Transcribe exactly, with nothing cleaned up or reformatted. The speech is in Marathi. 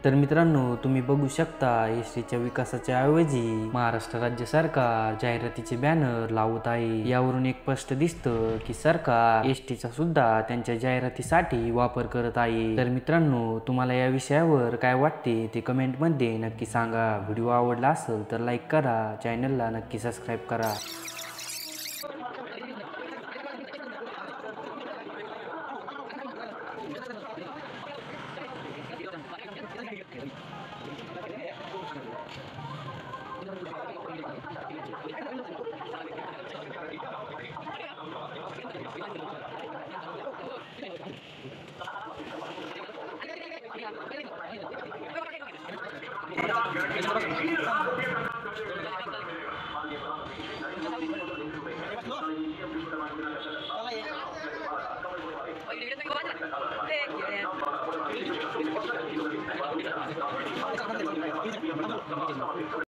तर मित्रांनो, तुम्ही बघू शकता एस टीच्या विकासाच्या ऐवजी महाराष्ट्र राज्य सरकार जाहिरातीचे बॅनर लावत आहे। यावरून एक स्पष्ट दिसतं की सरकार एस टीचा सुद्धा त्यांच्या जाहिरातीसाठी वापर करत आहे। तर मित्रांनो, तुम्हाला या विषयावर काय वाटते ते कमेंट मध्ये नक्की सांगा। व्हिडिओ आवडला असेल तर लाईक करा, चॅनलला नक्की सबस्क्राईब करा।